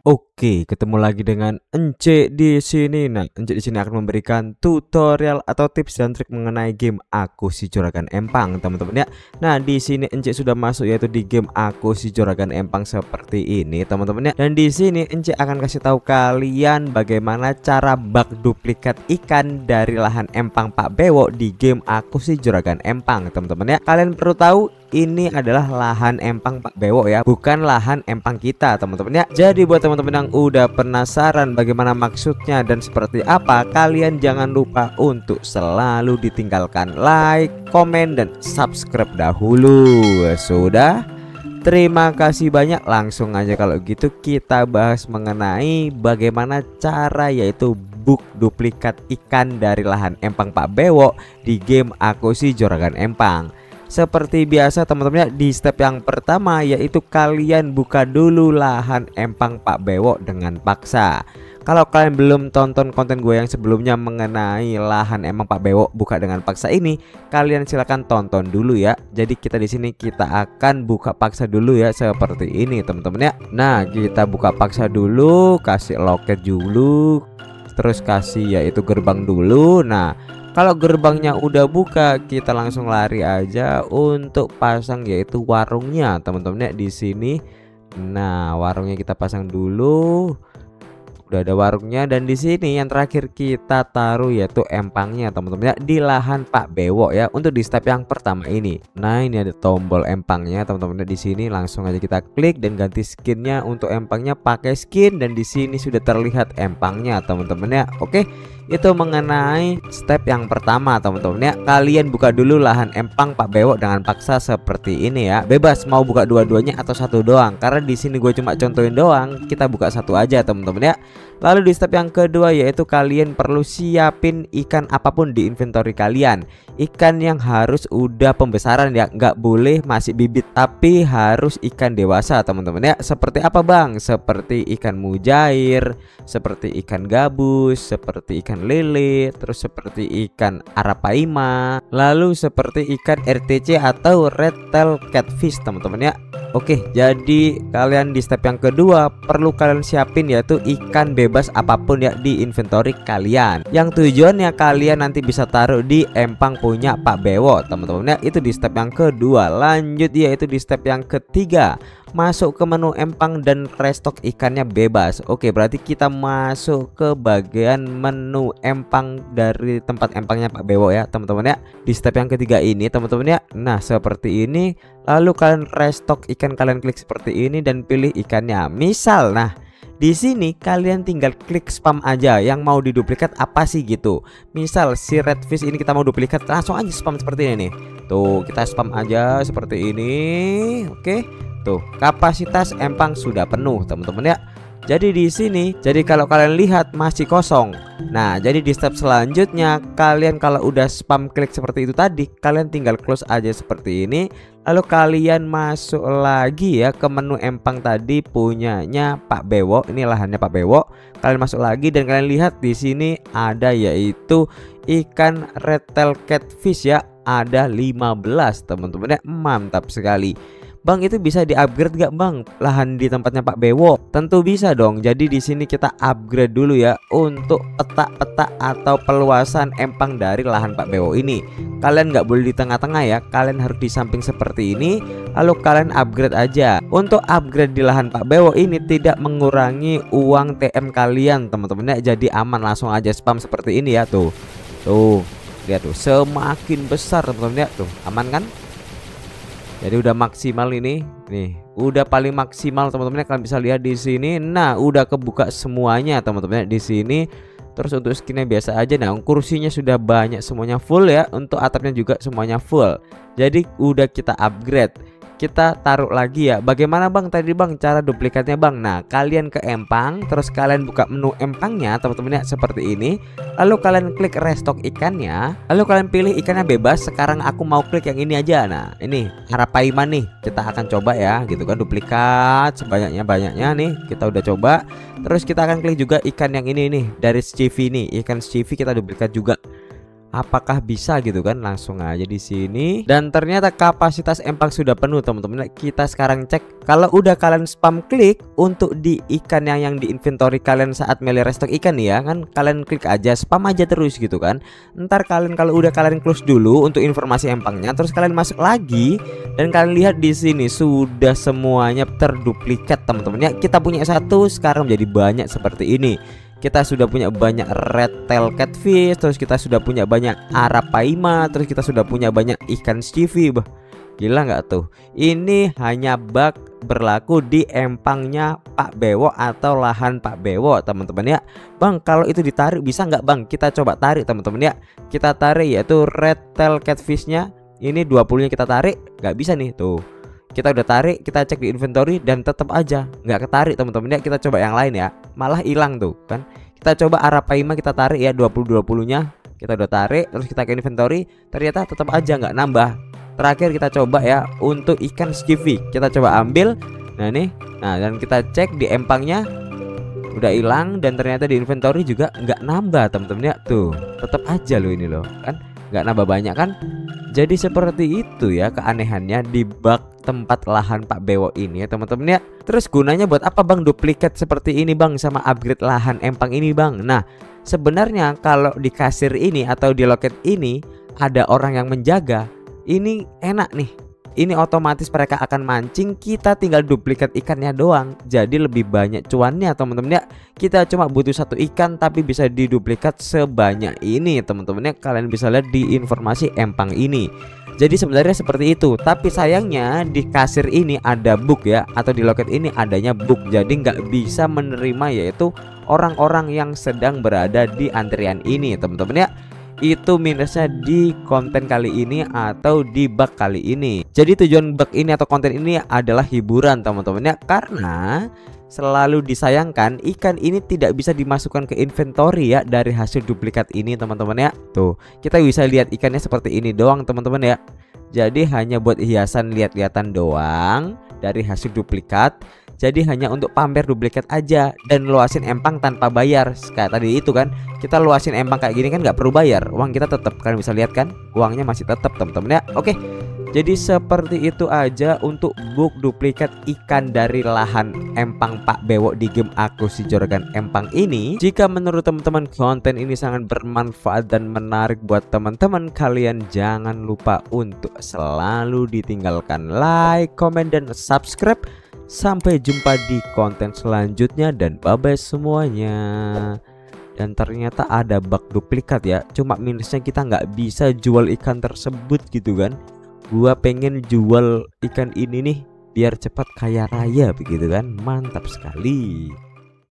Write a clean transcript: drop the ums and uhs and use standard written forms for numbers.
Oke, ketemu lagi dengan Ence di sini. Nah, Ence di sini akan memberikan tutorial atau tips dan trik mengenai game Aku Si Juragan Empang, teman-teman ya. Nah, di sini Ence sudah masuk yaitu di game Aku Si Juragan Empang seperti ini, teman-teman ya. Dan di sini Ence akan kasih tahu kalian bagaimana cara bug duplikat ikan dari lahan empang Pak Bewo di game Aku Si Juragan Empang, teman-teman ya. Kalian perlu tahu ini adalah lahan empang Pak Bewo ya, bukan lahan empang kita, teman-teman ya. Jadi buat teman-teman yang udah penasaran bagaimana maksudnya dan seperti apa, kalian jangan lupa untuk selalu ditinggalkan like, komen, dan subscribe dahulu. Sudah? Terima kasih banyak. Langsung aja kalau gitu kita bahas mengenai bagaimana cara yaitu bug duplikat ikan dari lahan empang Pak Bewo di game Aku Si Juragan Empang. Seperti biasa teman-teman ya, di step yang pertama yaitu kalian buka dulu lahan empang Pak Bewo dengan paksa. Kalau kalian belum tonton konten gue yang sebelumnya mengenai lahan empang Pak Bewo buka dengan paksa ini, kalian silahkan tonton dulu ya. Jadi kita di sini kita akan buka paksa dulu ya, seperti ini teman-teman ya. Nah, kita buka paksa dulu, kasih loket dulu, terus kasih yaitu gerbang dulu. Nah, kalau gerbangnya udah buka, kita langsung lari aja untuk pasang yaitu warungnya, teman-teman ya di sini. Nah, warungnya kita pasang dulu. Udah ada warungnya, dan di sini yang terakhir kita taruh yaitu empangnya, teman-teman ya, di lahan Pak Bewo ya, untuk di step yang pertama ini. Nah, ini ada tombol empangnya, teman-teman ya, di sini langsung aja kita klik dan ganti skinnya untuk empangnya pakai skin, dan di sini sudah terlihat empangnya, teman-teman ya. Oke. Itu mengenai step yang pertama, teman-teman ya. Kalian buka dulu lahan empang Pak Bewo dengan paksa seperti ini ya. Bebas mau buka dua-duanya atau satu doang, karena di sini gue cuma contohin doang. Kita buka satu aja, teman-teman ya. Lalu di step yang kedua yaitu kalian perlu siapin ikan apapun di inventory kalian. Ikan yang harus udah pembesaran ya, nggak boleh masih bibit, tapi harus ikan dewasa, teman-teman ya. Seperti apa bang? Seperti ikan mujair, seperti ikan gabus, seperti ikan lele, terus seperti ikan arapaima, lalu seperti ikan RTC atau red tail catfish, teman-teman ya. Oke, jadi kalian di step yang kedua perlu kalian siapin yaitu ikan bebas apapun ya di inventory kalian, yang tujuannya kalian nanti bisa taruh di empang punya Pak Bewo, teman-teman ya. Itu di step yang kedua. Lanjut yaitu di step yang ketiga, masuk ke menu empang dan restock ikannya bebas. Oke, berarti kita masuk ke bagian menu empang dari tempat empangnya Pak Bewo ya, teman-teman ya. Di step yang ketiga ini, teman-teman ya. Nah, seperti ini. Lalu kalian restock ikan, kalian klik seperti ini dan pilih ikannya. Misal, nah di sini kalian tinggal klik spam aja yang mau diduplikat apa sih gitu. Misal si redfish ini kita mau duplikat, langsung aja spam seperti ini nih. Tuh, kita spam aja seperti ini. Oke. Tuh, kapasitas empang sudah penuh, teman-teman ya. Jadi di sini, jadi kalau kalian lihat masih kosong. Nah, jadi di step selanjutnya kalian kalau udah spam klik seperti itu tadi, kalian tinggal close aja seperti ini. Lalu kalian masuk lagi ya ke menu empang tadi punyanya Pak Bewo. Ini lahannya Pak Bewo. Kalian masuk lagi dan kalian lihat di sini ada yaitu ikan red tail catfish ya. Ada 15, teman-teman ya. Mantap sekali. Bang, itu bisa di-upgrade gak bang lahan di tempatnya Pak Bewo? Tentu bisa dong. Jadi di sini kita upgrade dulu ya untuk peta-peta atau perluasan empang dari lahan Pak Bewo ini. Kalian nggak boleh di tengah-tengah ya, kalian harus di samping seperti ini. Lalu kalian upgrade aja. Untuk upgrade di lahan Pak Bewo ini tidak mengurangi uang TM kalian, teman-teman ya. Jadi aman, langsung aja spam seperti ini ya. Tuh, lihat tuh, semakin besar teman-teman ya. Tuh, aman kan? Jadi udah maksimal ini, nih, udah paling maksimal teman-teman. Kalian bisa lihat di sini. Nah, udah kebuka semuanya teman-teman di sini. Terus untuk skinnya biasa aja. Nah, kursinya sudah banyak, semuanya full ya. Untuk atapnya juga semuanya full. Jadi udah kita upgrade. Kita taruh lagi ya. Bagaimana bang tadi bang cara duplikatnya bang? Nah, kalian ke empang, terus kalian buka menu empangnya teman-teman ya, seperti ini. Lalu kalian klik restock ikannya. Lalu kalian pilih ikannya bebas. Sekarang aku mau klik yang ini aja. Nah, ini arapaima nih. Kita akan coba ya, gitu kan, duplikat sebanyak-banyaknya nih. Kita udah coba. Terus kita akan klik juga ikan yang ini nih, dari Stevie nih. Ikan Stevie kita duplikat juga. apakah bisa gitu kan. Langsung aja di sini dan ternyata kapasitas empang sudah penuh teman-teman. Kita sekarang cek. Kalau udah kalian spam klik untuk di ikan yang di inventory kalian saat melee restock ikan ya kan, kalian klik aja, spam aja terus gitu kan. Ntar kalian kalau udah kalian close dulu untuk informasi empangnya, terus kalian masuk lagi dan kalian lihat di sini sudah semuanya terduplikat teman-teman ya. Kita punya satu sekarang menjadi banyak seperti ini. Kita sudah punya banyak red tail catfish, terus kita sudah punya banyak arapaima, terus kita sudah punya banyak ikan stivi. Bah, gila nggak tuh? Ini hanya bug berlaku di empangnya Pak Bewo atau lahan Pak Bewo teman-teman ya. Bang, kalau itu ditarik bisa nggak bang? Kita coba tarik teman-teman ya. Kita tarik yaitu red tail catfishnya. Ini 20 nya kita tarik, nggak bisa nih tuh. Kita udah tarik, kita cek di inventory dan tetap aja nggak ketarik teman-teman ya. Kita coba yang lain ya, malah hilang tuh kan. Kita coba arapaima, kita tarik ya 20 nya kita udah tarik, terus kita ke inventory, ternyata tetap aja nggak nambah. Terakhir kita coba ya untuk ikan stivi, kita coba ambil. Nah nih, nah dan kita cek di empangnya udah hilang dan ternyata di inventory juga nggak nambah teman-teman ya. Tuh tetap aja loh ini loh kan, nggak nambah banyak kan. Jadi seperti itu ya keanehannya di bug tempat lahan Pak Bewo ini ya teman-teman ya. Terus gunanya buat apa bang duplikat seperti ini bang sama upgrade lahan empang ini bang? Nah sebenarnya kalau di kasir ini atau di loket ini ada orang yang menjaga, ini enak nih. Ini otomatis mereka akan mancing, kita tinggal duplikat ikannya doang. Jadi lebih banyak cuannya teman-teman ya. Kita cuma butuh satu ikan tapi bisa diduplikat sebanyak ini teman-teman ya. Kalian bisa lihat di informasi empang ini. Jadi sebenarnya seperti itu. Tapi sayangnya di kasir ini ada bug ya, atau di loket ini adanya bug. Jadi nggak bisa menerima yaitu orang-orang yang sedang berada di antrian ini teman-teman ya. Itu minusnya di konten kali ini atau di bug kali ini. Jadi tujuan bug ini atau konten ini adalah hiburan teman-teman ya. Karena selalu disayangkan ikan ini tidak bisa dimasukkan ke inventory ya dari hasil duplikat ini teman-teman ya. Tuh kita bisa lihat ikannya seperti ini doang teman-teman ya. Jadi hanya buat hiasan lihat-lihatan doang dari hasil duplikat. Jadi hanya untuk pamer duplikat aja dan luasin empang tanpa bayar. Kayak tadi itu kan, kita luasin empang kayak gini kan nggak perlu bayar, uang kita tetap, kalian bisa lihat kan, uangnya masih tetap teman-teman ya. Oke, jadi seperti itu aja untuk bug duplikat ikan dari lahan empang Pak Bewo di game Aku Si Juragan Empang ini. Jika menurut teman-teman konten ini sangat bermanfaat dan menarik buat teman-teman, kalian jangan lupa untuk selalu ditinggalkan like, komen, dan subscribe. Sampai jumpa di konten selanjutnya dan bye-bye semuanya. Dan ternyata ada bug duplikat ya. Cuma minusnya kita nggak bisa jual ikan tersebut gitu kan. Gua pengen jual ikan ini nih biar cepat kaya raya begitu kan. Mantap sekali.